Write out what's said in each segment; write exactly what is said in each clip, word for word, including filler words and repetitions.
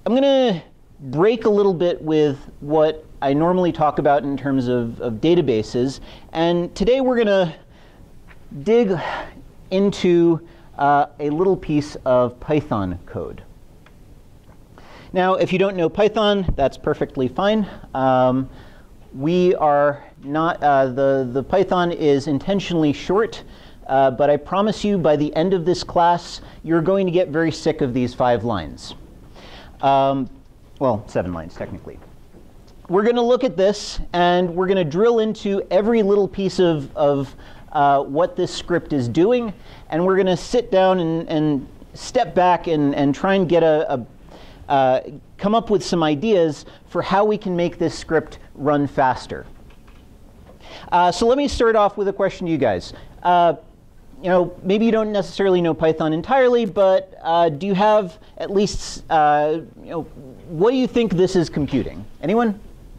I'm going to break a little bit with what I normally talk about in terms of, of databases. And today we're going to dig into uh, a little piece of Python code. Now, if you don't know Python, that's perfectly fine. Um, we are not, uh, the, the Python is intentionally short, uh, but I promise you by the end of this class, you're going to get very sick of these five lines. Um, well, seven lines, technically. We're going to look at this, and we're going to drill into every little piece of, of uh, what this script is doing, and we're going to sit down and, and step back and, and try and get a, a Uh, come up with some ideas for how we can make this script run faster. Uh, so let me start off with a question to you guys. Uh, you know, maybe you don't necessarily know Python entirely, but uh, do you have at least, uh, you know, what do you think this is computing? Anyone?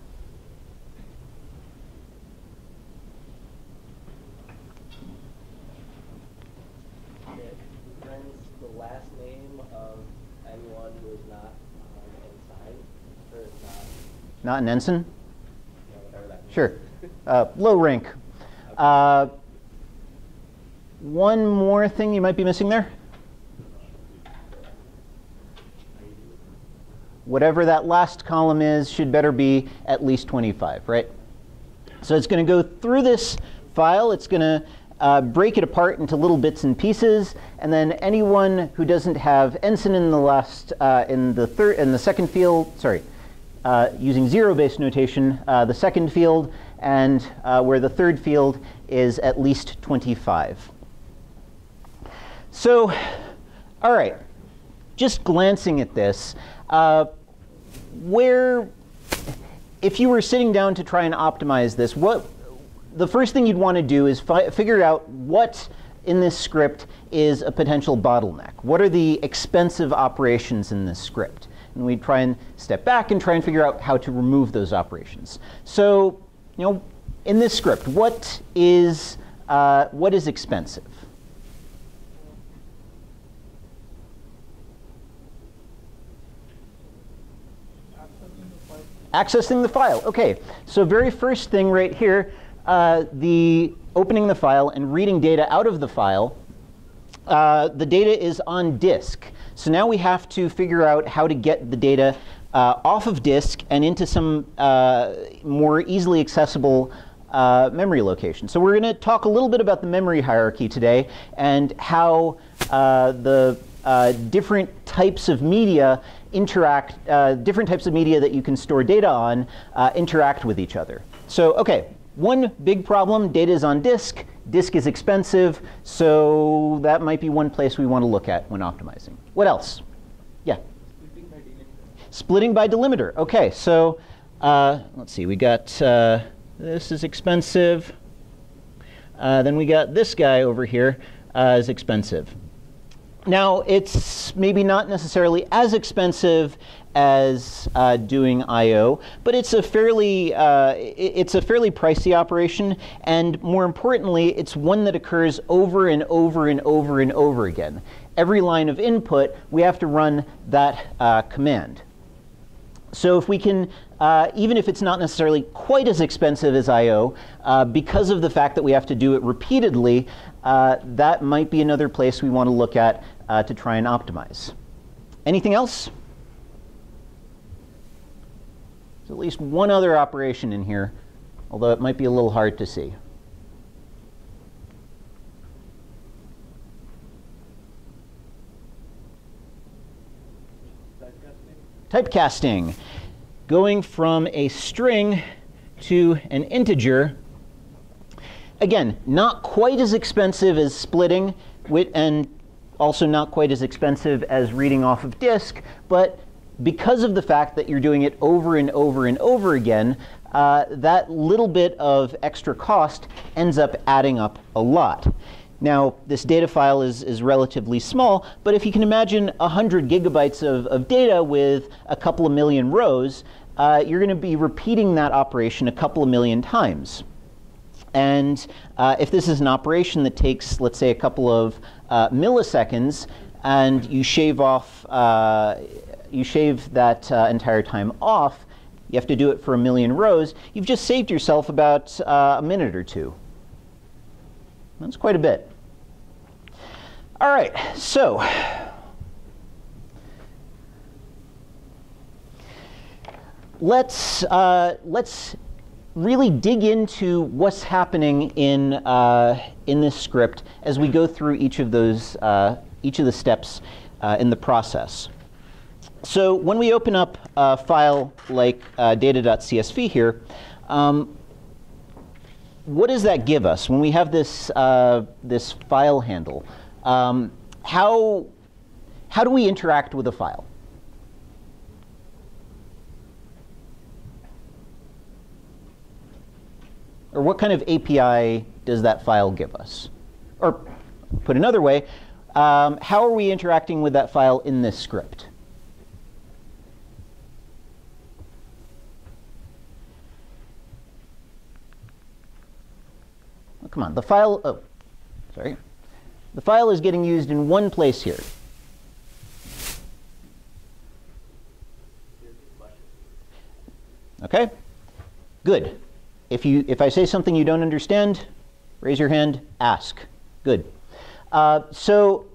Not an ensign? Yeah, sure. Uh, low rank. Uh, one more thing you might be missing there? Whatever that last column is should better be at least twenty-five, right? So it's going to go through this file. It's going to uh, break it apart into little bits and pieces. And then anyone who doesn't have ensign in the last, uh, in the third, in the second field, sorry. Uh, using zero-based notation, uh, the second field, and uh, where the third field is at least twenty-five. So, all right, just glancing at this, uh, where, if you were sitting down to try and optimize this, what the first thing you'd want to do is fi figure out what in this script is a potential bottleneck. What are the expensive operations in this script? And we try and step back and try and figure out how to remove those operations. So, you know, in this script, what is uh, what is expensive? Accessing the file. Accessing the file. OK, so very first thing right here, uh, the opening the file and reading data out of the file. Uh, the data is on disk. So now we have to figure out how to get the data uh, off of disk and into some uh, more easily accessible uh, memory location. So we're going to talk a little bit about the memory hierarchy today and how uh, the uh, different types of media interact, uh, different types of media that you can store data on uh, interact with each other. So, OK, one big problem, data is on disk. Disk is expensive, so that might be one place we want to look at when optimizing. What else? Yeah? Splitting by delimiter. Splitting by delimiter. OK, so uh, let's see. We got uh, this is expensive. Uh, then we got this guy over here uh, is expensive. Now, it's maybe not necessarily as expensive as uh, doing I O, but it's a fairly uh, it's a fairly pricey operation, and more importantly, it's one that occurs over and over and over and over again. Every line of input, we have to run that uh, command. So if we can, uh, even if it's not necessarily quite as expensive as I O, uh, because of the fact that we have to do it repeatedly, uh, that might be another place we want to look at uh, to try and optimize. Anything else? There's at least one other operation in here, although it might be a little hard to see. Typecasting. Going from a string to an integer. Again, not quite as expensive as splitting, and also not quite as expensive as reading off of disk, but because of the fact that you're doing it over and over and over again, uh, that little bit of extra cost ends up adding up a lot. Now, this data file is, is relatively small, but if you can imagine one hundred gigabytes of, of data with a couple of million rows, uh, you're going to be repeating that operation a couple of million times. And uh, if this is an operation that takes, let's say, a couple of uh, milliseconds, and you shave off uh, you shave that uh, entire time off, you have to do it for a million rows, you've just saved yourself about uh, a minute or two. That's quite a bit. All right, so let's uh, let's really dig into what's happening in uh, in this script as we go through each of those uh, each of the steps uh, in the process. So when we open up a file like uh, data.csv here, um, what does that give us when we have this uh, this file handle? Um, how how do we interact with a file? Or what kind of A P I does that file give us? Or put another way, um, how are we interacting with that file in this script? Oh, come on, the file, oh, sorry. The file is getting used in one place here. Okay, good. If, you, if I say something you don't understand, raise your hand, ask. Good. Uh, so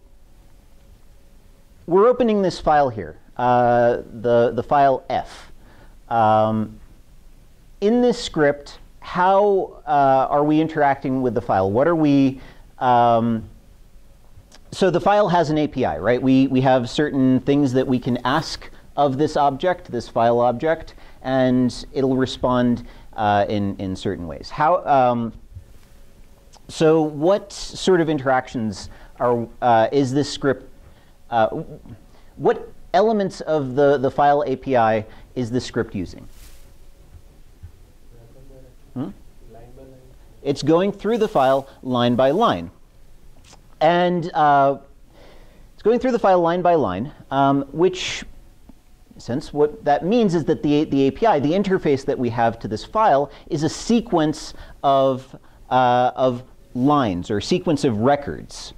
we're opening this file here, uh, the, the file F. Um, in this script, how uh, are we interacting with the file? What are we, um, so the file has an A P I, right? We, we have certain things that we can ask of this object, this file object, and it'll respond Uh, in, in certain ways. How, um, so what sort of interactions are, uh, is this script, uh, what elements of the, the file A P I is this script using? Hmm? It's going through the file line by line. And uh, it's going through the file line by line, um, which sense, what that means is that the, the A P I, the interface that we have to this file, is a sequence of, uh, of lines or sequence of records.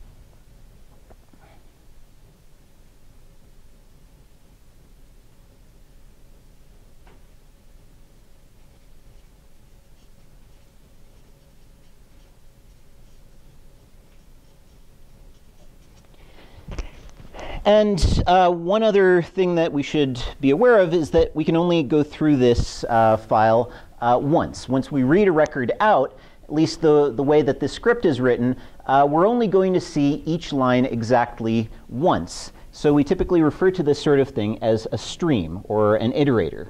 And uh, one other thing that we should be aware of is that we can only go through this uh, file uh, once. Once we read a record out, at least the, the way that this script is written, uh, we're only going to see each line exactly once. So we typically refer to this sort of thing as a stream or an iterator.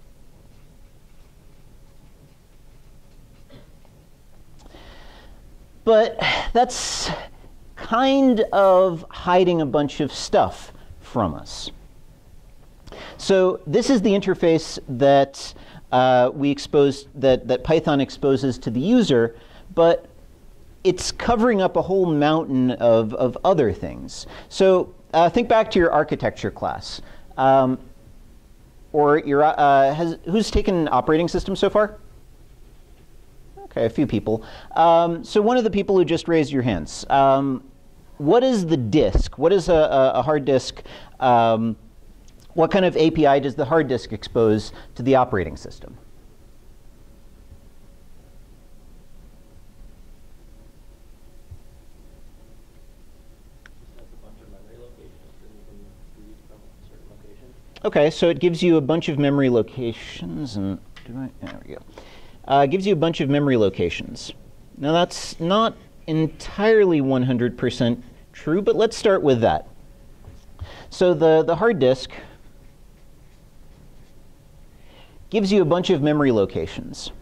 But that's kind of hiding a bunch of stuff from us. So this is the interface that uh, we expose, that, that Python exposes to the user, but it's covering up a whole mountain of, of other things. So uh, think back to your architecture class. Um, or your, uh, has, who's taken operating system so far? Okay, a few people. Um, so one of the people who just raised your hands. Um, What is the disk? What is a, a hard disk? Um, what kind of A P I does the hard disk expose to the operating system? Okay, so it gives you a bunch of memory locations, and do I, there we go. Uh, gives you a bunch of memory locations. Now that's not entirely one hundred percent true, but let's start with that. So the, the hard disk gives you a bunch of memory locations.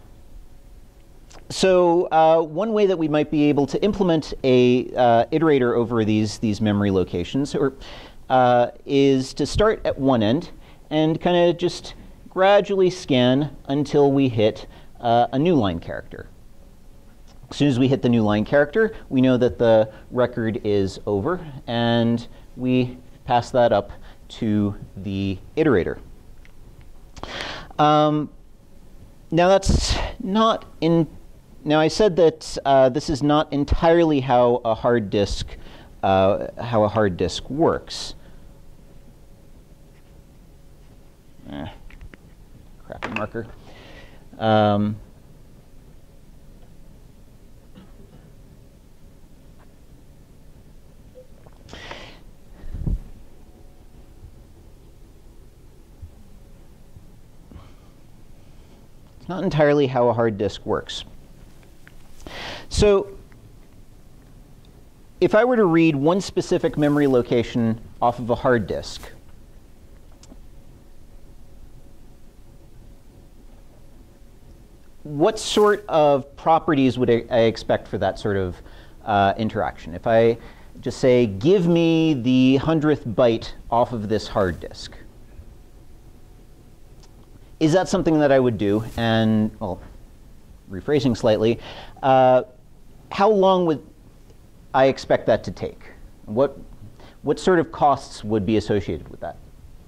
So uh, one way that we might be able to implement a uh, iterator over these, these memory locations or, uh, is to start at one end and kind of just gradually scan until we hit uh, a new line character. As soon as we hit the new line character, we know that the record is over, and we pass that up to the iterator. Um, now that's not in. Now I said that uh, this is not entirely how a hard disk uh, how a hard disk works. marker. Um, it's not entirely how a hard disk works. So if I were to read one specific memory location off of a hard disk, what sort of properties would I, I expect for that sort of uh, interaction? If I just say, give me the hundredth byte off of this hard disk, is that something that I would do? And, well, rephrasing slightly, uh, how long would I expect that to take? What, what sort of costs would be associated with that?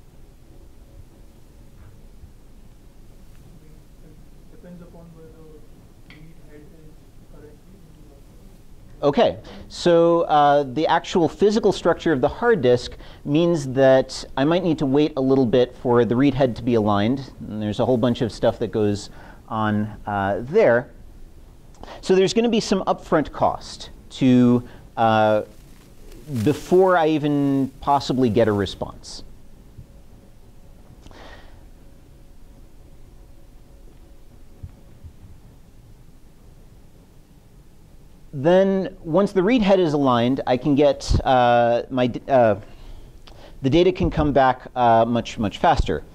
Depends upon where the read head is currently. OK, so uh, the actual physical structure of the hard disk means that I might need to wait a little bit for the read head to be aligned. And there's a whole bunch of stuff that goes on uh, there. So there's going to be some upfront cost to uh, before I even possibly get a response. Then once the read head is aligned, I can get uh, my uh, the data can come back uh, much much faster.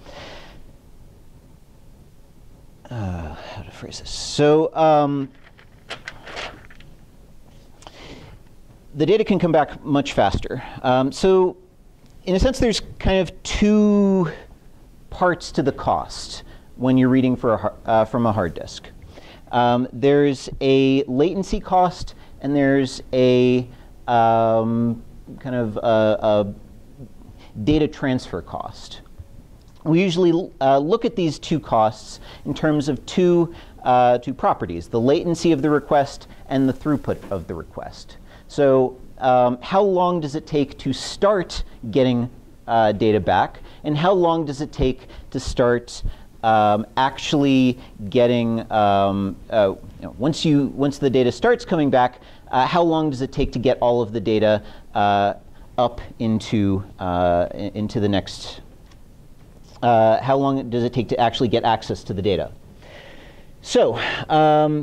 Uh, how to phrase this? So. Um, The data can come back much faster. Um, so in a sense, there's kind of two parts to the cost when you're reading for a, uh, from a hard disk. Um, there's a latency cost, and there's a um, kind of a, a data transfer cost. We usually uh, look at these two costs in terms of two, uh, two properties, the latency of the request and the throughput of the request. So um, how long does it take to start getting uh, data back? And how long does it take to start um, actually getting, um, uh, you know, once, you, once the data starts coming back, uh, how long does it take to get all of the data uh, up into, uh, into the next, uh, how long does it take to actually get access to the data? So, um,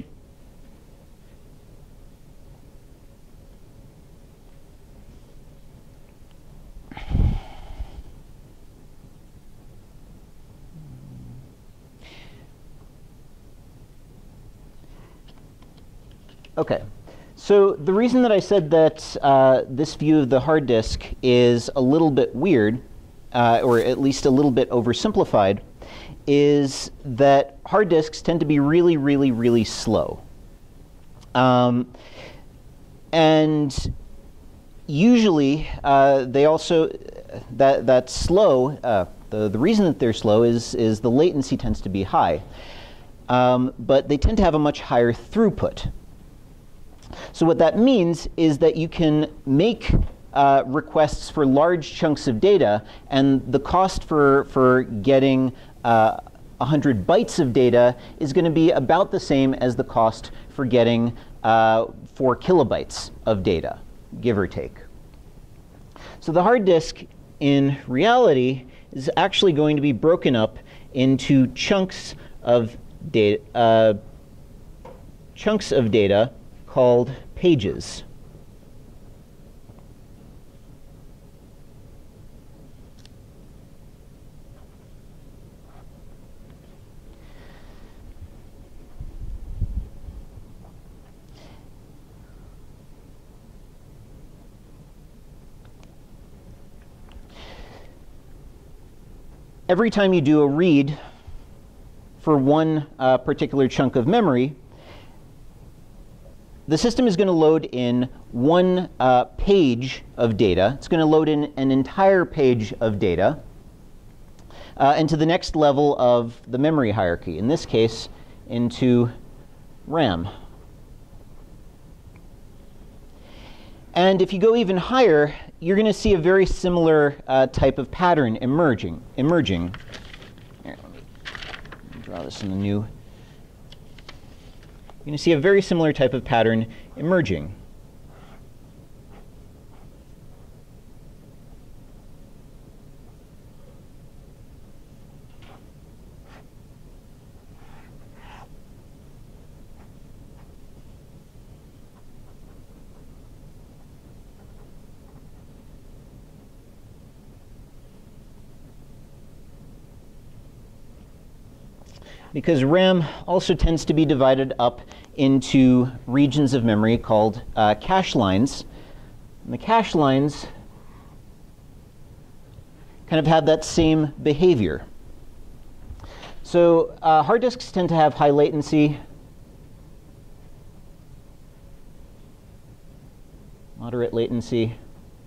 OK, so the reason that I said that uh, this view of the hard disk is a little bit weird, uh, or at least a little bit oversimplified, is that hard disks tend to be really, really, really slow. Um, and usually, uh, they also, that, that slow, uh, the, the reason that they're slow is, is the latency tends to be high. Um, but they tend to have a much higher throughput. So what that means is that you can make uh, requests for large chunks of data, and the cost for, for getting uh, one hundred bytes of data is going to be about the same as the cost for getting uh, four kilobytes of data, give or take. So the hard disk, in reality, is actually going to be broken up into chunks of data, uh, chunks of data called pages. Every time you do a read for one uh, particular chunk of memory, the system is going to load in one uh, page of data. It's going to load in an entire page of data uh, into the next level of the memory hierarchy, in this case, into RAM. And if you go even higher, you're going to see a very similar uh, type of pattern emerging. emerging. Here, let me draw this in the new. You're going to see a very similar type of pattern emerging. Because RAM also tends to be divided up into regions of memory called uh, cache lines. And the cache lines kind of have that same behavior. So uh, hard disks tend to have high latency, moderate latency,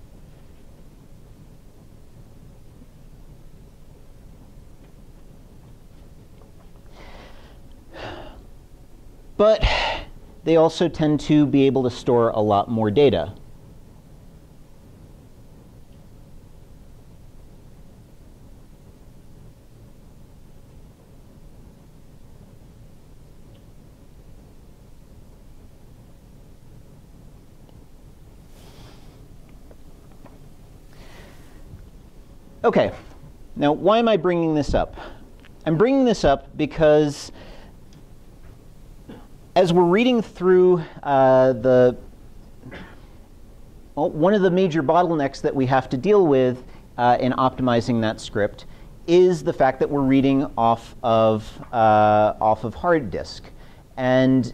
but they also tend to be able to store a lot more data. Okay, now why am I bringing this up? I'm bringing this up because as we're reading through uh, the, well, one of the major bottlenecks that we have to deal with uh, in optimizing that script is the fact that we're reading off of, uh, off of hard disk. And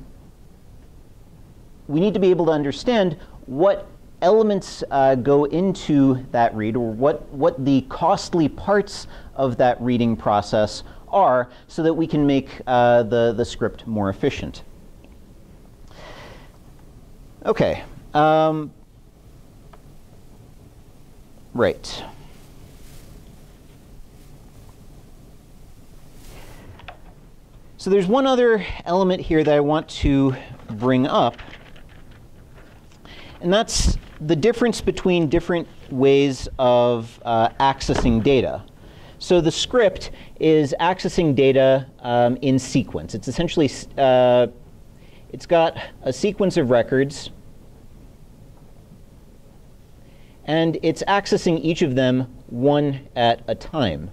we need to be able to understand what elements uh, go into that read, or what, what the costly parts of that reading process are, so that we can make uh, the, the script more efficient. Okay. Um, right. So there's one other element here that I want to bring up, and that's the difference between different ways of uh, accessing data. So the script is accessing data um, in sequence. It's essentially, uh, it's got a sequence of records, and it's accessing each of them one at a time.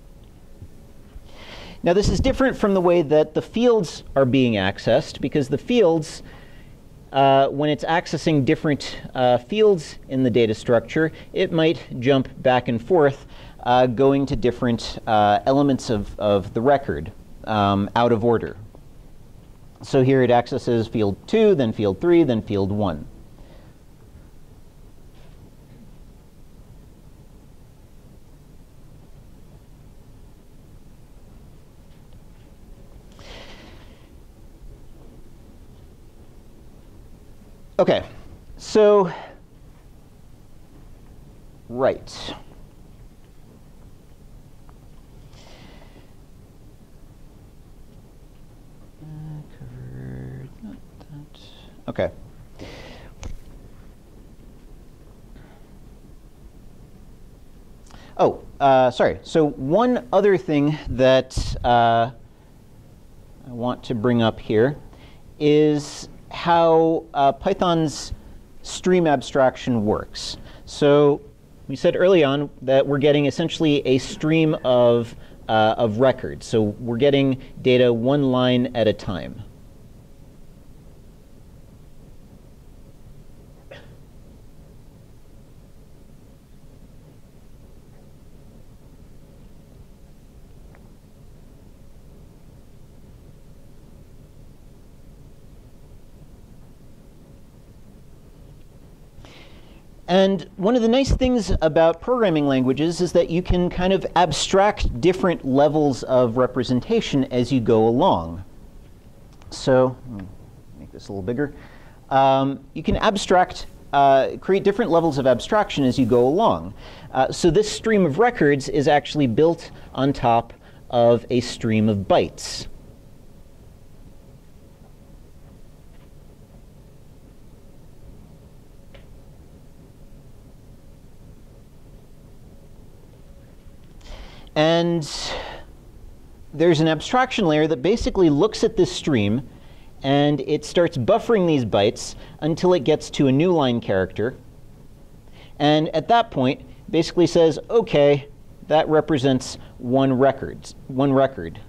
Now this is different from the way that the fields are being accessed, because the fields, uh, when it's accessing different uh, fields in the data structure, it might jump back and forth, uh, going to different uh, elements of, of the record um, out of order. So here it accesses field two, then field three, then field one. Okay, so, right. Uh, covered, not that. Okay. Oh, uh, sorry. So one other thing that uh, I want to bring up here is how uh, Python's stream abstraction works. So we said early on that we're getting essentially a stream of, uh, of records. So we're getting data one line at a time. And one of the nice things about programming languages is that you can kind of abstract different levels of representation as you go along. So, let me make this a little bigger. Um, you can abstract, uh, create different levels of abstraction as you go along. Uh, so this stream of records is actually built on top of a stream of bytes. And there's an abstraction layer that basically looks at this stream and it starts buffering these bytes until it gets to a new line character. And at that point, basically says, OK, that represents one record. One record.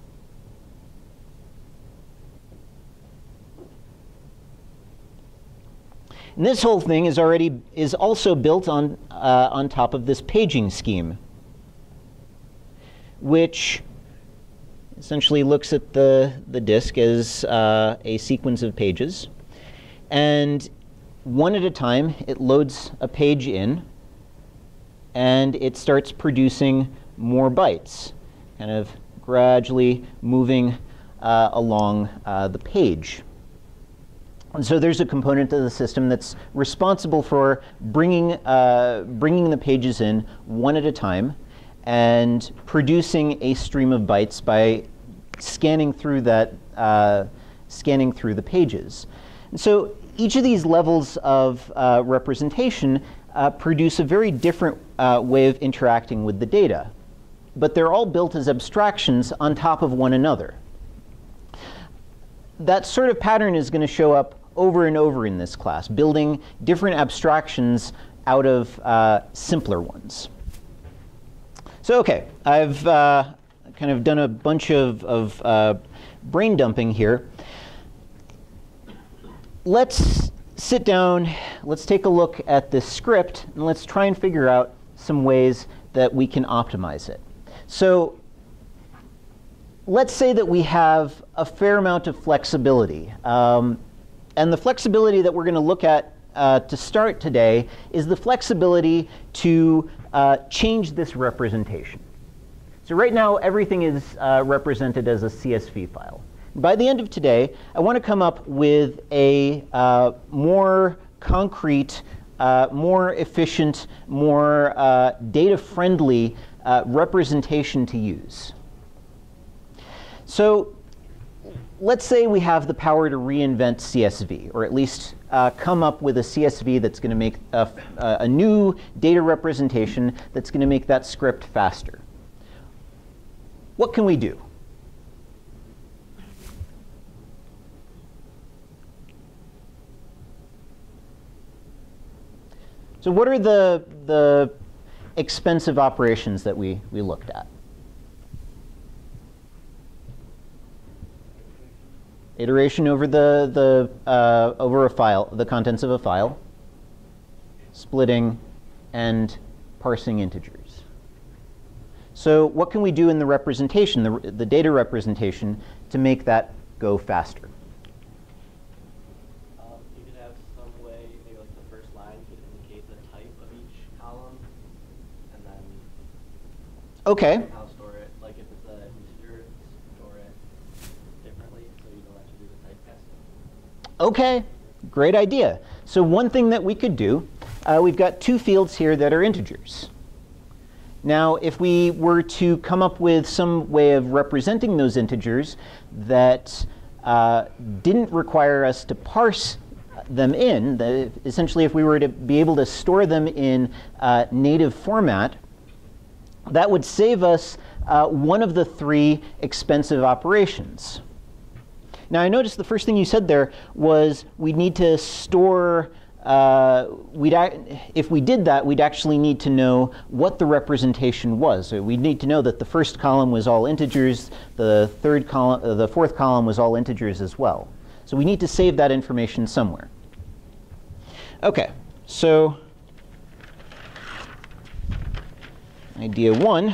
And this whole thing is already is also built on uh, on top of this paging scheme, which essentially looks at the the disk as uh, a sequence of pages, and one at a time it loads a page in, and it starts producing more bytes, kind of gradually moving uh, along uh, the page. And so there's a component of the system that's responsible for bringing, uh, bringing the pages in one at a time and producing a stream of bytes by scanning through that, uh, scanning through the pages. And so each of these levels of uh, representation uh, produce a very different uh, way of interacting with the data, but they're all built as abstractions on top of one another. That sort of pattern is going to show up over and over in this class, building different abstractions out of uh, simpler ones. So OK, I've uh, kind of done a bunch of, of uh, brain dumping here. Let's sit down, let's take a look at this script, and let's try and figure out some ways that we can optimize it. So let's say that we have a fair amount of flexibility. Um, and the flexibility that we're going to look at uh, to start today is the flexibility to uh, change this representation. So right now, everything is uh, represented as a C S V file. By the end of today, I want to come up with a uh, more concrete, uh, more efficient, more uh, data-friendly uh, representation to use. So let's say we have the power to reinvent C S V, or at least uh, come up with a C S V that's going to make a, a new data representation that's going to make that script faster. What can we do? So what are the, the expensive operations that we, we looked at? Iteration over the, the uh, over a file, the contents of a file, splitting, and parsing integers. So what can we do in the representation, the, the data representation, to make that go faster? Um, you could have some way, maybe like the first line could indicate the type of each column, and then OK. somehow store it. Like if it's an integer, store it differently, so you don't have to do the typecasting. OK, great idea. So one thing that we could do, uh, we've got two fields here that are integers. Now, if we were to come up with some way of representing those integers that uh, didn't require us to parse them in, the, essentially if we were to be able to store them in uh, native format, that would save us uh, one of the three expensive operations. Now, I noticed the first thing you said there was we need to store Uh, we'd if we did that, we'd actually need to know what the representation was. So we'd need to know that the first column was all integers, the third column, uh, the fourth column was all integers as well. So we need to save that information somewhere. OK, so idea one.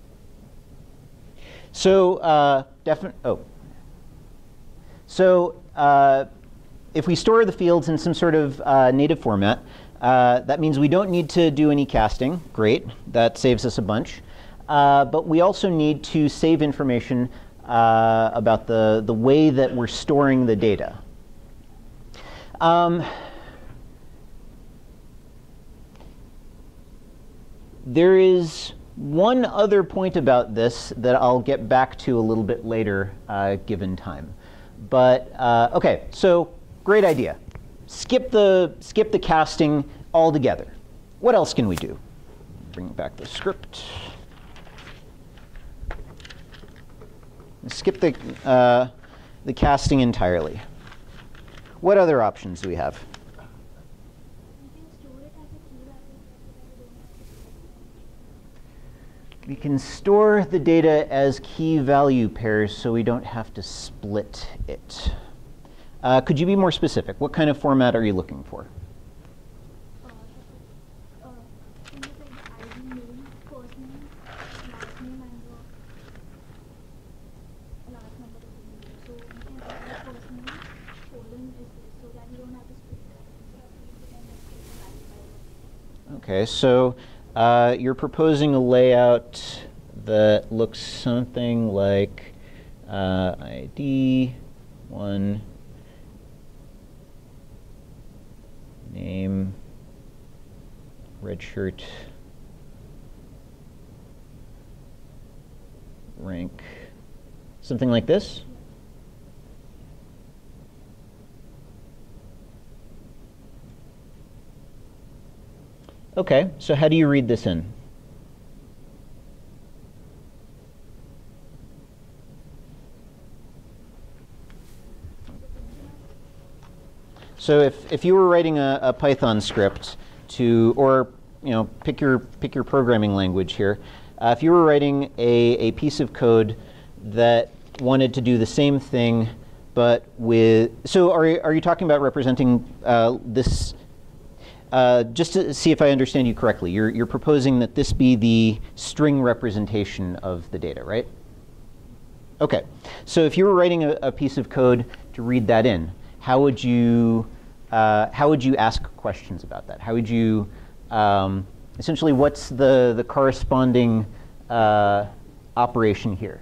So, uh, definite. Oh, so uh, if we store the fields in some sort of uh, native format, uh, that means we don't need to do any casting. Great, that saves us a bunch. Uh, but we also need to save information uh, about the, the way that we're storing the data. Um, there is one other point about this that I'll get back to a little bit later, uh, given time. But uh, OK, so great idea. Skip the, skip the casting altogether. What else can we do? Bring back the script. Skip the, uh, the casting entirely. What other options do we have? We can store the data as key value pairs so we don't have to split it. Uh, could you be more specific? What kind of format are you looking for? Okay, so uh, you're proposing a layout that looks something like uh, I D, one, name, redshirt, rank, something like this? OK, so how do you read this in? So if, if you were writing a, a Python script to, or you know, pick your, pick your programming language here, uh, if you were writing a, a piece of code that wanted to do the same thing, but with, so are, are you talking about representing uh, this? Uh, just to see if I understand you correctly, you're, you're proposing that this be the string representation of the data, right? OK. So if you were writing a, a piece of code to read that in, how would you, uh, how would you ask questions about that? How would you, um, essentially, what's the, the corresponding uh, operation here?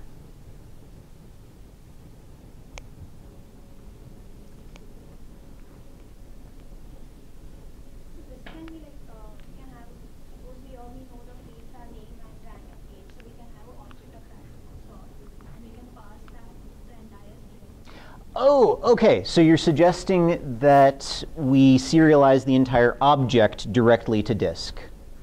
Oh, OK. So you're suggesting that we serialize the entire object directly to disk.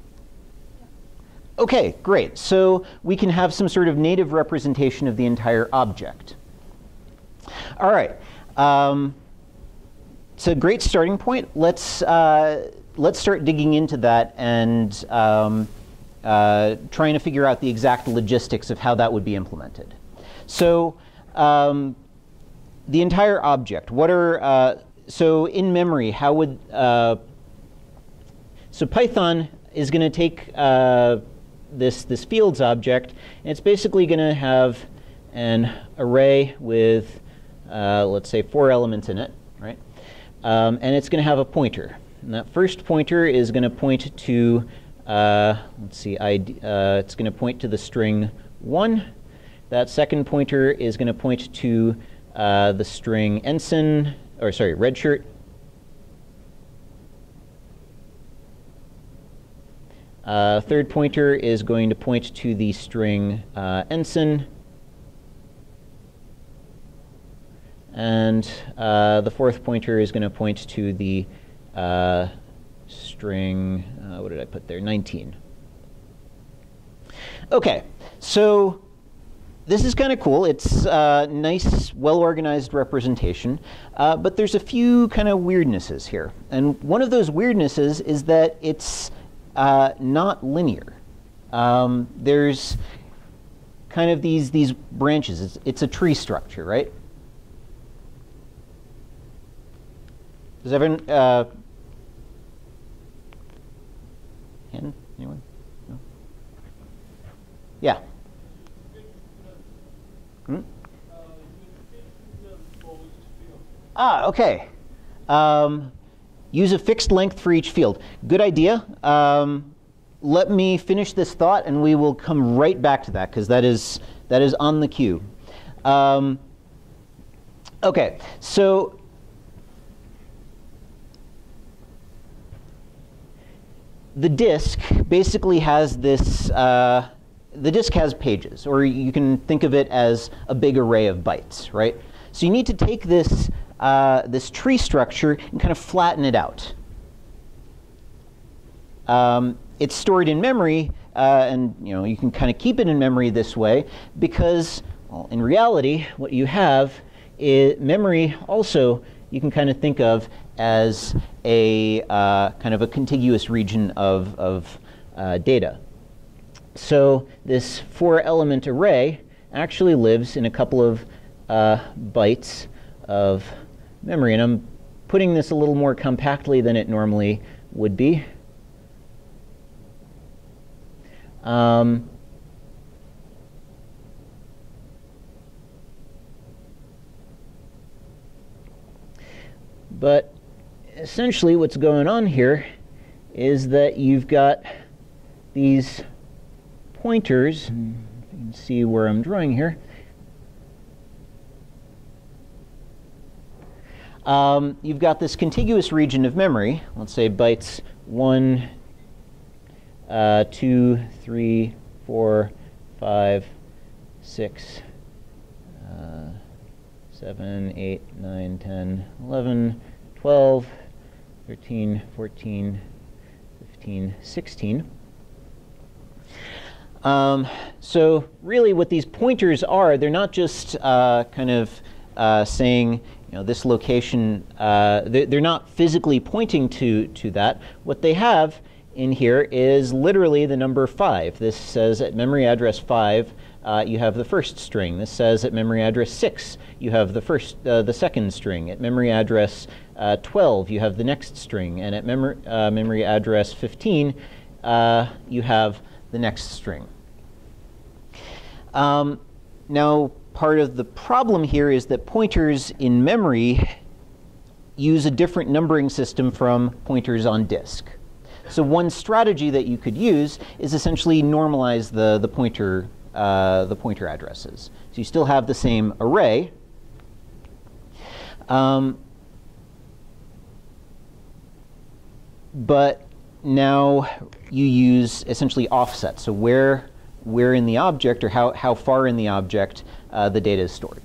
OK, great. So we can have some sort of native representation of the entire object. All right. Um, it's a great starting point. Let's, uh, let's start digging into that and um, uh, trying to figure out the exact logistics of how that would be implemented. So um, the entire object, what are, uh, so in memory, how would, uh, so Python is going to take uh, this, this fields object, and it's basically going to have an array with, uh, let's say, four elements in it, right? Um, and it's going to have a pointer. And that first pointer is going to point to, uh, let's see, I D, uh, it's going to point to the string one. That second pointer is going to point to Uh, the string ensign, or sorry, redshirt. Uh, third pointer is going to point to the string uh, ensign. And uh, the fourth pointer is going to point to the uh, string, uh, what did I put there, nineteen. OK, so this is kind of cool. It's a nice, well-organized representation. Uh, but there's a few kind of weirdnesses here. And one of those weirdnesses is that it's uh, not linear. Um, there's kind of these, these branches. It's, it's a tree structure, right? Does everyone, uh, hand? Anyone? No? Yeah. Hmm? Ah, okay. Um, use a fixed length for each field. Good idea. Um, let me finish this thought, and we will come right back to that, because that is that is on the queue. Um, okay, so the disk basically has this. Uh, the disk has pages, or you can think of it as a big array of bytes, right? So you need to take this uh, this tree structure and kind of flatten it out. Um, it's stored in memory, uh, and you know you can kind of keep it in memory this way because, well, in reality, what you have is memory. Also, you can kind of think of as a uh, kind of a contiguous region of of uh, data. So this four-element array actually lives in a couple of uh, bytes of memory, and I'm putting this a little more compactly than it normally would be. Um, but essentially what's going on here is that you've got these pointers, and you can see where I'm drawing here. Um, you've got this contiguous region of memory, let's say bytes one, uh, two, three, four, five, six, uh, seven, eight, nine, ten, eleven, twelve, thirteen, fourteen, fifteen, sixteen. Um, so really what these pointers are, they're not just uh, kind of uh, saying, you know, this location, uh, they're, they're not physically pointing to, to that. What they have in here is literally the number five. This says at memory address five, uh, you have the first string. This says at memory address six, you have the first, uh, the second string. At memory address uh, twelve, you have the next string. And at memory, uh, memory address fifteen, uh, you have the next string. Um, now, part of the problem here is that pointers in memory use a different numbering system from pointers on disk. So one strategy that you could use is essentially normalize the, the, pointer, uh, the pointer addresses. So you still have the same array. Um, but now you use essentially offset. So where, where in the object, or how, how far in the object uh, the data is stored.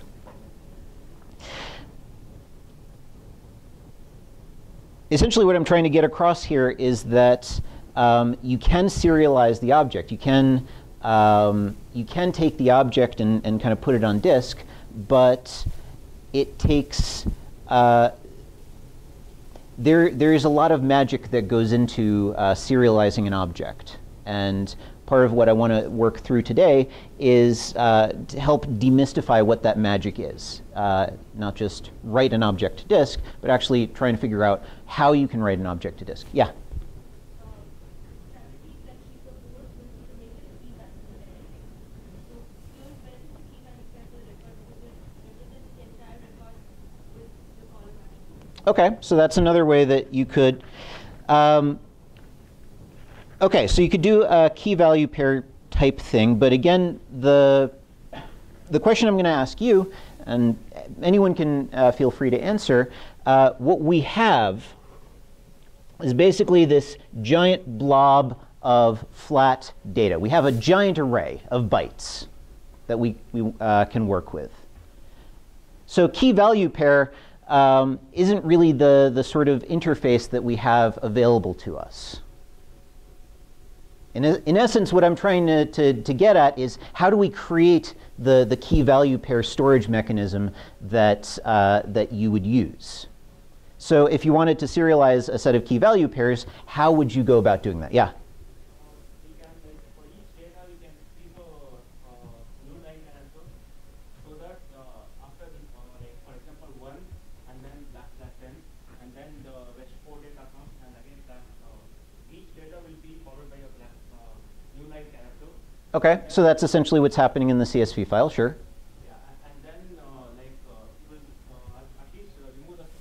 Essentially what I'm trying to get across here is that um, you can serialize the object. You can, um, you can take the object and, and kind of put it on disk, but it takes, uh, there, there is a lot of magic that goes into uh, serializing an object. And part of what I want to work through today is uh, to help demystify what that magic is. Uh, not just write an object to disk, but actually trying to figure out how you can write an object to disk. Yeah? Okay, so that's another way that you could. Um, okay, so you could do a key value pair type thing, but again, the the question I'm going to ask you, and anyone can uh, feel free to answer, uh, what we have is basically this giant blob of flat data. We have a giant array of bytes that we, we uh, can work with. So key value pair um, isn't really the, the sort of interface that we have available to us. In, in essence, what I'm trying to, to, to get at is how do we create the, the key value pair storage mechanism that, uh, that you would use? So if you wanted to serialize a set of key value pairs, how would you go about doing that? Yeah? Okay, so that's essentially what's happening in the C S V file, sure. Yeah, and, and then uh, like uh, it will uh, at least uh, remove the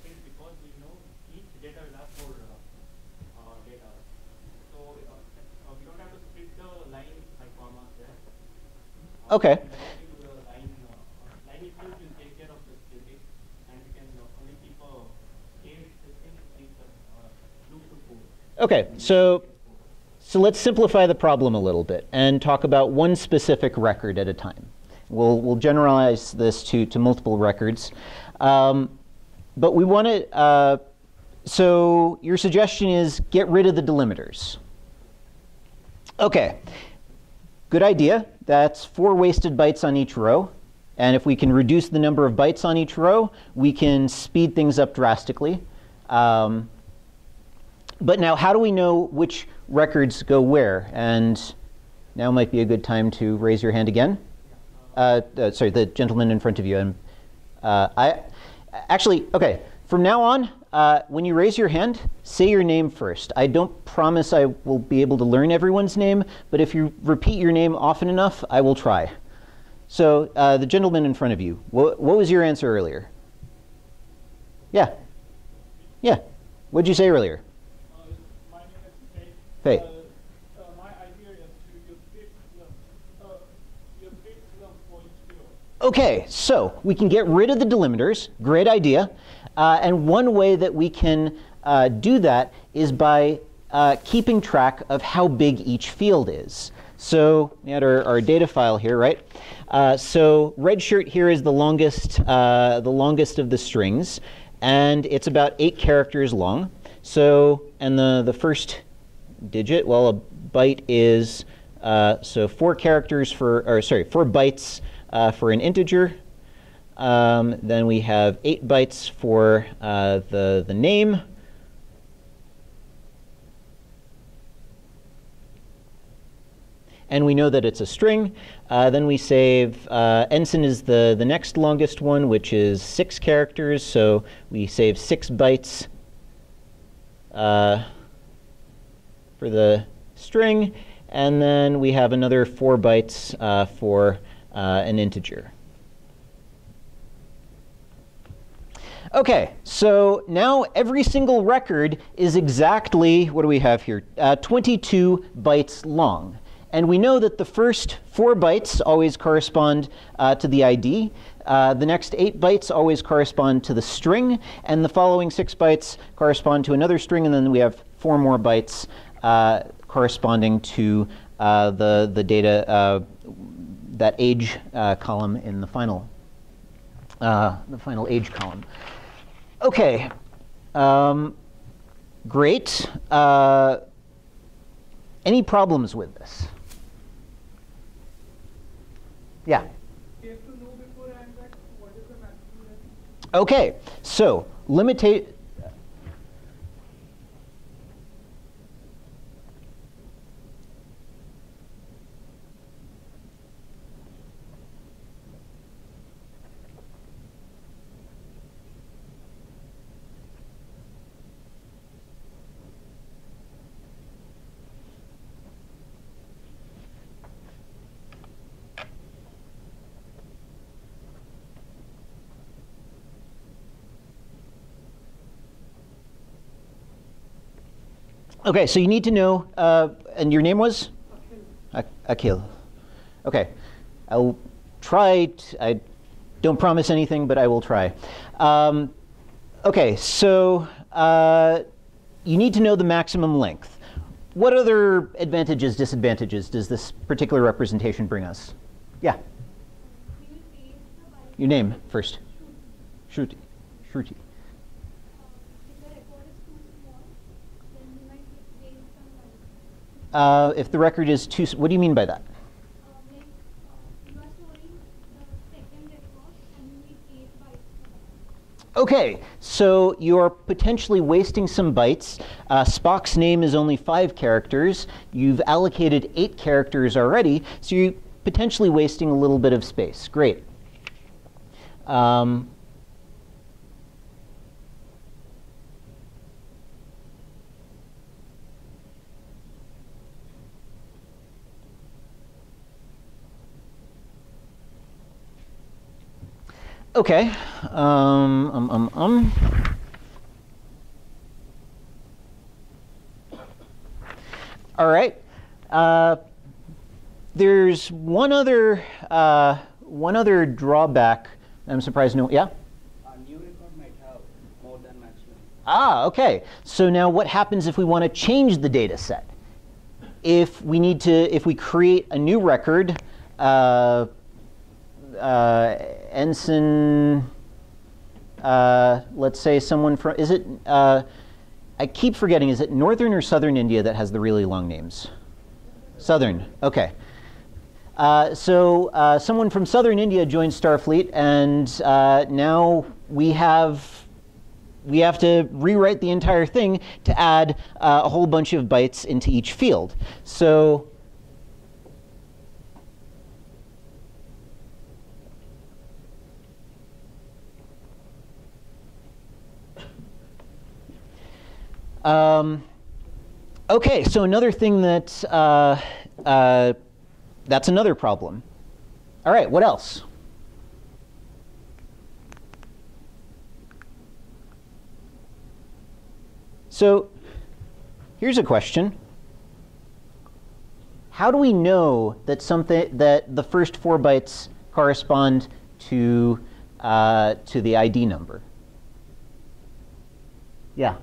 Okay. Line, uh, line itself will take care of the static, and you can uh, only keep a scaled system with uh, loop to code. Okay, so so let's simplify the problem a little bit and talk about one specific record at a time. We'll we'll generalize this to to multiple records, um, but we want to. Uh, so your suggestion is get rid of the delimiters. Okay, good idea. That's four wasted bytes on each row. And if we can reduce the number of bytes on each row, we can speed things up drastically. Um, but now, how do we know which records go where? And now might be a good time to raise your hand again. Uh, uh, sorry, the gentleman in front of you. And uh, I actually, OK, from now on, uh, when you raise your hand, say your name first. I don't promise I will be able to learn everyone's name, but if you repeat your name often enough, I will try. So uh, the gentleman in front of you, what, what was your answer earlier? Yeah. Yeah. What did you say earlier? Uh, my name is Faye. Faye. Uh, uh, my idea is to use bit lump, uh, use bit lump for each field. OK, so we can get rid of the delimiters. Great idea. Uh, and one way that we can uh, do that is by uh, keeping track of how big each field is. So we had our, our data file here, right? Uh, so red shirt here is the longest, uh, the longest of the strings, and it's about eight characters long. So, and the the first digit, well, a byte is uh, so four characters for, or sorry, four bytes uh, for an integer. Um, then we have eight bytes for uh, the the name. And we know that it's a string. Uh, then we save, uh, ensign is the, the next longest one, which is six characters. So we save six bytes uh, for the string. And then we have another four bytes uh, for uh, an integer. OK, so now every single record is exactly, what do we have here, uh, twenty-two bytes long. And we know that the first four bytes always correspond uh, to the I D. Uh, the next eight bytes always correspond to the string. And the following six bytes correspond to another string. And then we have four more bytes uh, corresponding to uh, the, the data, uh, that age uh, column in the final, uh, the final age column. OK, um, great. Uh, any problems with this? Yeah. You have to know beforehand that what is the maximum length. OK, so limitate. OK, so you need to know, uh, and your name was? Akhil. Akhil. OK, I'll try. T I don't promise anything, but I will try. Um, OK, so uh, you need to know the maximum length. What other advantages, disadvantages does this particular representation bring us? Yeah. Your name first. Shruti. Shruti. Uh, if the record is too, what do you mean by that? OK, so you're potentially wasting some bytes. Uh, Spock's name is only five characters. You've allocated eight characters already, so you're potentially wasting a little bit of space. Great. Um, OK. Um, um, um, um. All right. Uh, there's one other uh, one other drawback. I'm surprised no. Yeah. A new record might have more than maximum. Ah, okay. So now what happens if we want to change the data set? If we need to, if we create a new record, uh, uh, Ensign, uh, let's say someone from, is it, uh, I keep forgetting, is it northern or southern India that has the really long names? Southern, okay. Uh, so uh, someone from southern India joined Starfleet, and uh, now we have we have to rewrite the entire thing to add uh, a whole bunch of bytes into each field. So um, okay, so another thing that uh, uh, that's another problem. All right, what else? So here's a question. How do we know that something that the first four bytes correspond to uh, to the I D number? Yeah.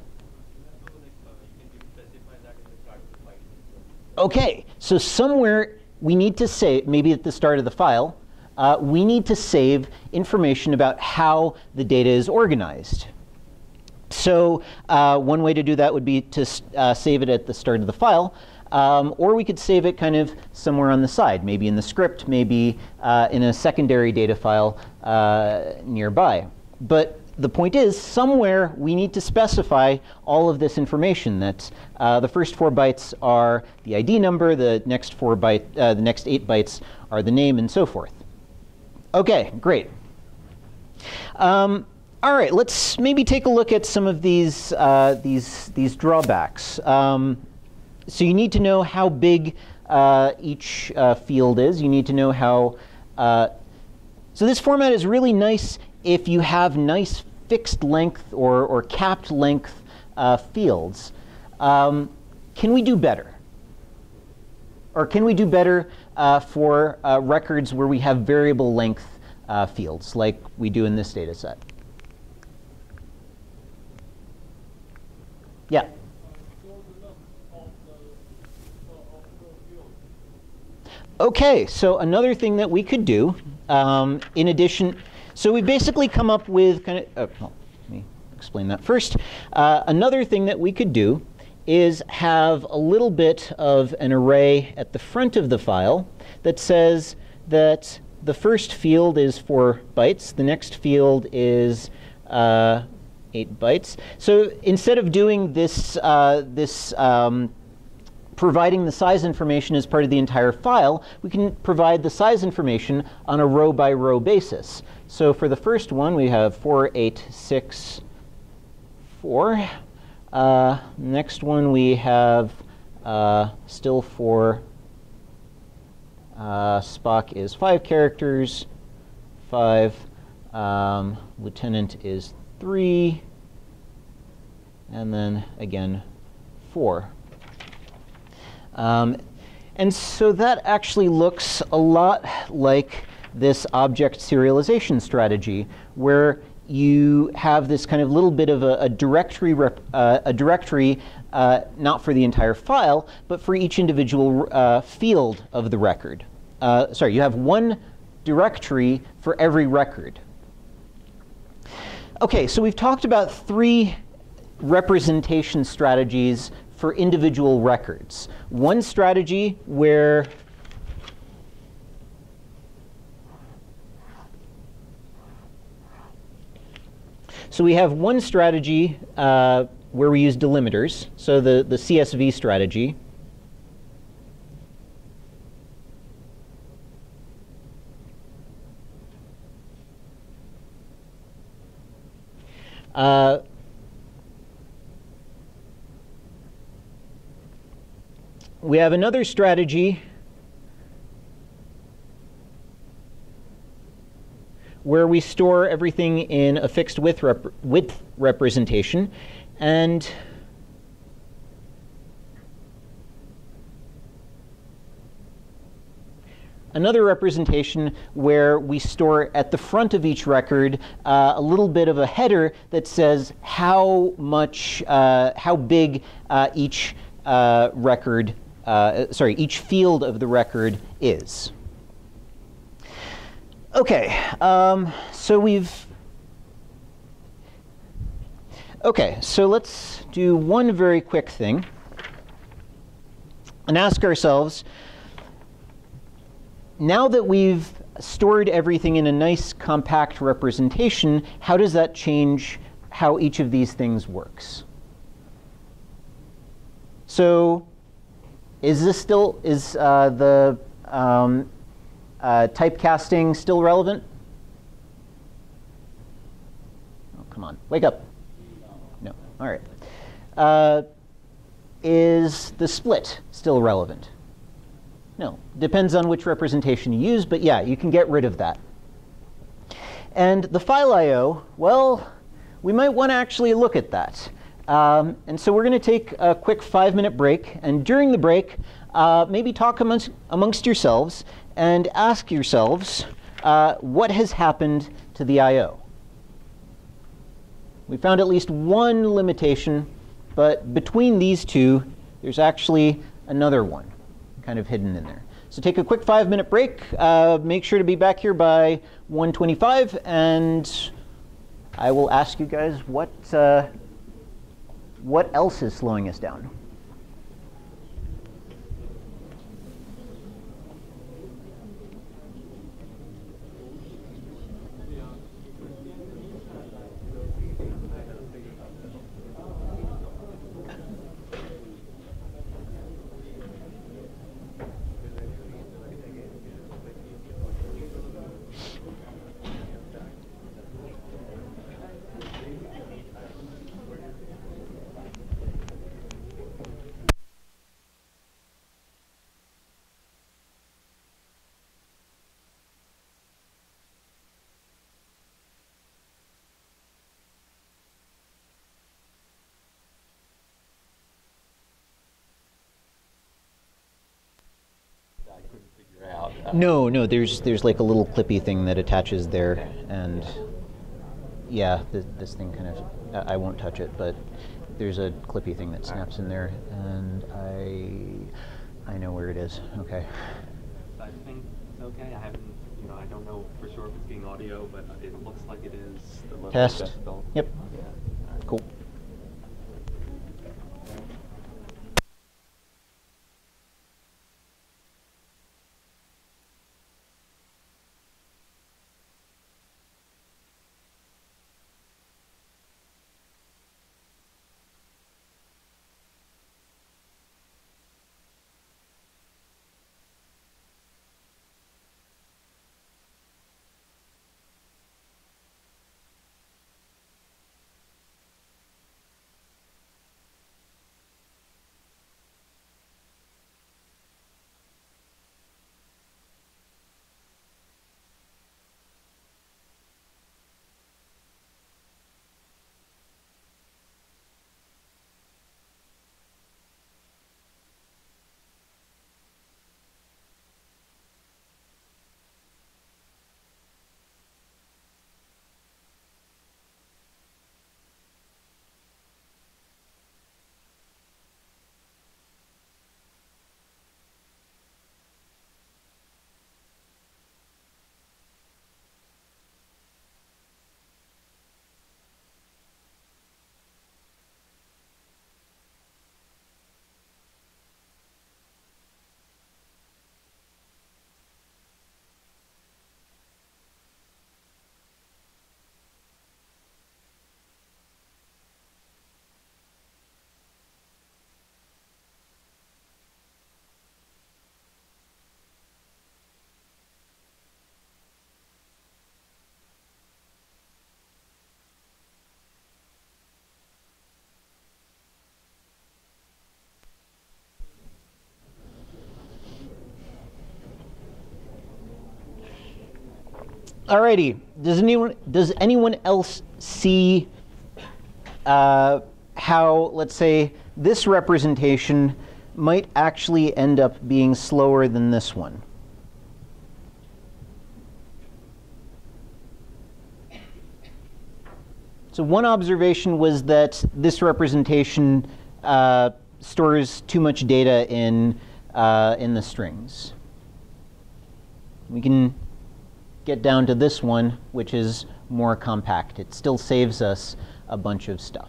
Okay, so somewhere we need to save, maybe at the start of the file, uh, we need to save information about how the data is organized. So uh, one way to do that would be to uh, save it at the start of the file, um, or we could save it kind of somewhere on the side, maybe in the script, maybe uh, in a secondary data file uh, nearby. But the point is, somewhere we need to specify all of this information. That uh, the first four bytes are the I D number, the next four byte, uh, the next eight bytes are the name, and so forth. Okay, great. Um, all right, let's maybe take a look at some of these uh, these these drawbacks. Um, so you need to know how big uh, each uh, field is. You need to know how. Uh, so this format is really nice if you have nice fixed length or, or capped length uh, fields. Um, can we do better? Or can we do better uh, for uh, records where we have variable length uh, fields, like we do in this data set? Yeah? Okay, so another thing that we could do, um, in addition, so we've basically come up with kind of, uh, well, let me explain that first. Uh, another thing that we could do is have a little bit of an array at the front of the file that says that the first field is four bytes, the next field is uh, eight bytes. So instead of doing this, uh, this um, providing the size information as part of the entire file, we can provide the size information on a row by row basis. So for the first one, we have four, eight, six, four. Uh, next one, we have uh, still four. Uh, Spock is five characters, five. Um, Lieutenant is three. And then again, four. Um, and so that actually looks a lot like this object serialization strategy, where you have this kind of little bit of a, a directory, rep, uh, a directory uh, not for the entire file, but for each individual uh, field of the record. Uh, sorry, you have one directory for every record. Okay, so we've talked about three representation strategies for individual records. One strategy where So we have one strategy uh, where we use delimiters, so the, the C S V strategy. Uh, we have another strategy where we store everything in a fixed width, rep width representation. And another representation where we store at the front of each record uh, a little bit of a header that says how much, uh, how big uh, each uh, record, uh, sorry, each field of the record is. Okay, um, so we've, okay, so let's do one very quick thing and ask ourselves, now that we've stored everything in a nice compact representation, how does that change how each of these things works? So is this still, is uh, the um, uh, typecasting still relevant? Oh, come on, wake up. No, all right. Uh, is the split still relevant? No, depends on which representation you use, but yeah, you can get rid of that. And the file I O, well, we might want to actually look at that. Um, and so we're going to take a quick five-minute break, and during the break, uh, maybe talk amongst, amongst yourselves and ask yourselves uh, what has happened to the I O. We found at least one limitation, but between these two, there's actually another one kind of hidden in there. So take a quick five-minute break. Uh, make sure to be back here by one twenty-five, and I will ask you guys what uh, what else is slowing us down. No, no, there's there's like a little clippy thing that attaches there, and yeah, this, this thing kind of, I won't touch it, but there's a clippy thing that snaps in there, and I I know where it is. Okay. I think it's okay. I haven't, you know, I don't know for sure if it's being audio, but it looks like it is. The level of Test. decibel. Yep. Yeah. Cool. Alrighty. Does anyone does anyone else see uh, how, let's say, this representation might actually end up being slower than this one? So one observation was that this representation uh, stores too much data in, uh, in the strings. We can get down to this one, which is more compact. It still saves us a bunch of stuff.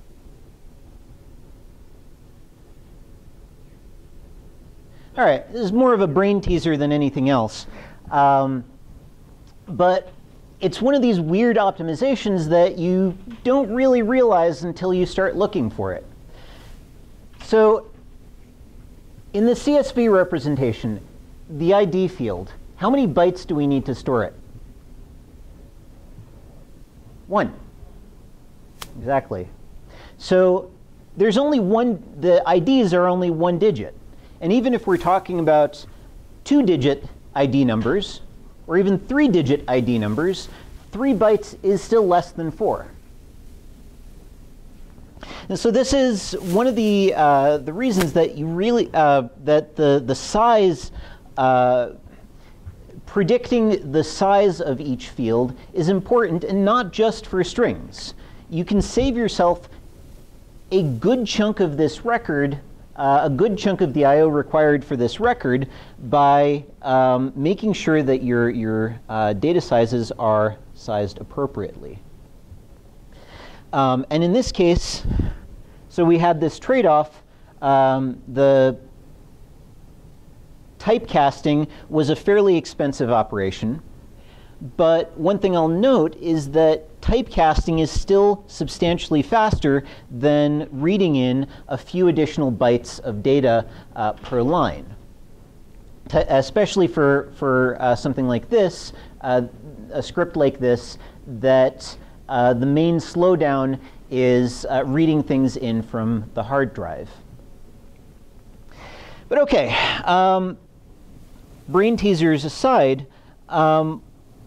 All right, this is more of a brain teaser than anything else. Um, but it's one of these weird optimizations that you don't really realize until you start looking for it. So in the C S V representation, the I D field, how many bytes do we need to store it? One. Exactly. So there's only one, the I Ds are only one digit. And even if we're talking about two-digit I D numbers, or even three-digit I D numbers, three bytes is still less than four. And so this is one of the uh, the reasons that you really uh, that the the size uh, predicting the size of each field is important, and not just for strings. You can save yourself a good chunk of this record. Uh, a good chunk of the I O required for this record by um, making sure that your, your uh, data sizes are sized appropriately. Um, and in this case, so we had this trade-off. Um, the typecasting was a fairly expensive operation. But one thing I'll note is that typecasting is still substantially faster than reading in a few additional bytes of data uh, per line. T especially for, for uh, something like this, uh, a script like this, that uh, the main slowdown is uh, reading things in from the hard drive. But OK, um, brain teasers aside, um,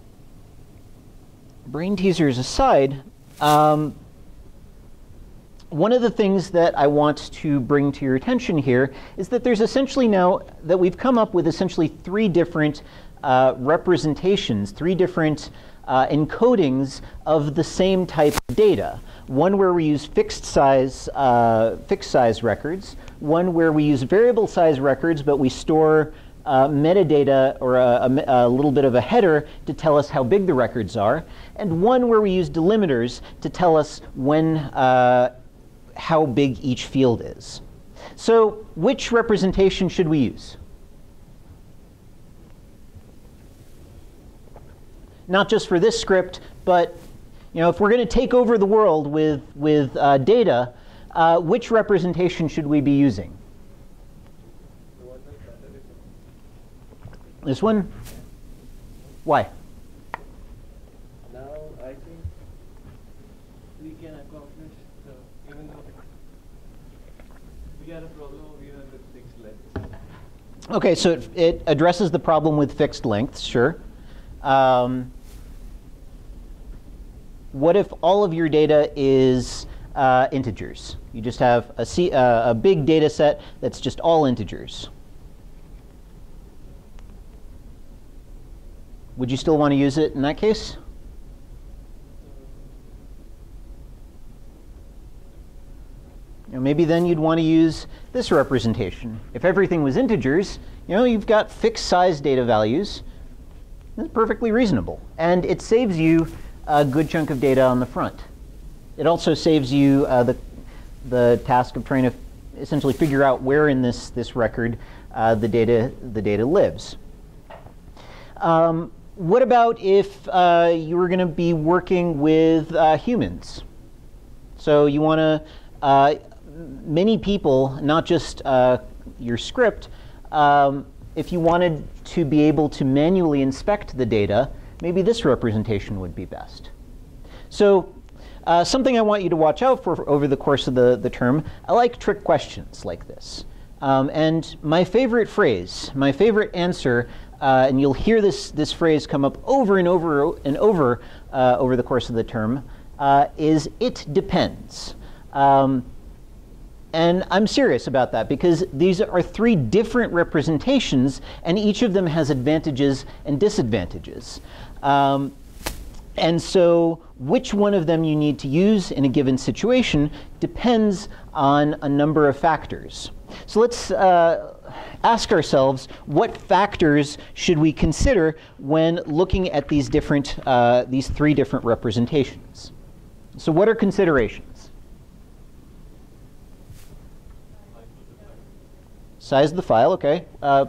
brain teasers aside, um, one of the things that I want to bring to your attention here is that there's essentially now that we've come up with essentially three different uh, representations, three different uh, encodings of the same type of data. One where we use fixed size, uh, fixed size records, one where we use variable size records, but we store Uh, metadata or a, a, a little bit of a header to tell us how big the records are, and one where we use delimiters to tell us when, uh, how big each field is. So which representation should we use? Not just for this script, but you know, if we're going to take over the world with, with uh, data, uh, which representation should we be using? This one? Why? Now I think we can accomplish the, even though we had a problem over here with fixed lengths. OK, so it, it addresses the problem with fixed lengths, sure. Um, what if all of your data is uh, integers? You just have a, C, uh, a big data set that's just all integers. Would you still want to use it in that case? You know, maybe then you'd want to use this representation. If everything was integers, you know, you've got fixed size data values. That's perfectly reasonable. And it saves you a good chunk of data on the front. It also saves you uh, the, the task of trying to essentially figure out where in this, this record uh, the, data, the data lives. Um, What about if uh, you were going to be working with uh, humans? So you want to, uh, many people, not just uh, your script, um, if you wanted to be able to manually inspect the data, maybe this representation would be best. So uh, something I want you to watch out for over the course of the, the term, I like trick questions like this. Um, and my favorite phrase, my favorite answer, Uh, and you'll hear this, this phrase come up over and over and over uh, over the course of the term, uh, is "it depends." Um, and I'm serious about that because these are three different representations, and each of them has advantages and disadvantages. Um, And so which one of them you need to use in a given situation depends on a number of factors. So let's uh, ask ourselves, what factors should we consider when looking at these different, uh, these three different representations? So what are considerations? Size of the file, okay. Uh,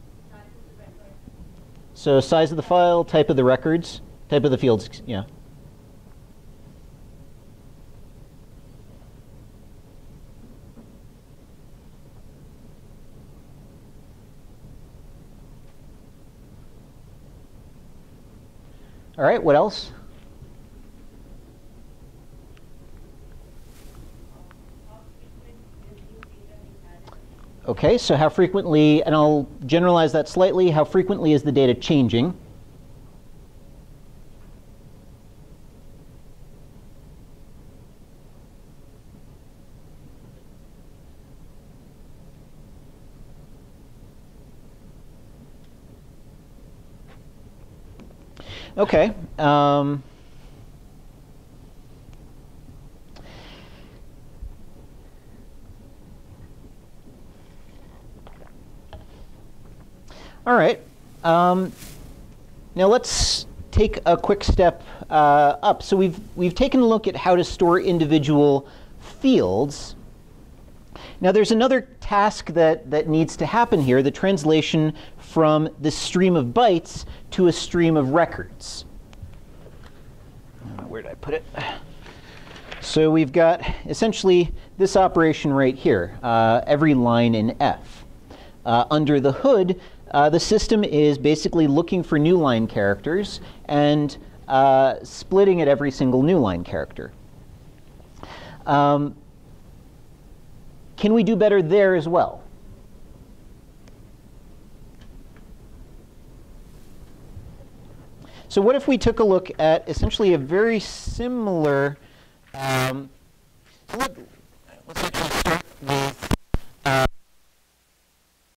so size of the file, type of the records, type of the fields, yeah. All right, what else? Okay, so how frequently, and I'll generalize that slightly, how frequently is the data changing? Okay. Um, all right. Um, now let's take a quick step uh, up. So we've we've taken a look at how to store individual fields. Now there's another task that that needs to happen here: the translation from the stream of bytes to a stream of records. Uh, where did I put it? So we've got essentially this operation right here, uh, every line in F. Uh, under the hood, uh, the system is basically looking for new line characters and uh, splitting at every single new line character. Um, can we do better there as well? So what if we took a look at essentially a very similar, um, so let, let's actually start with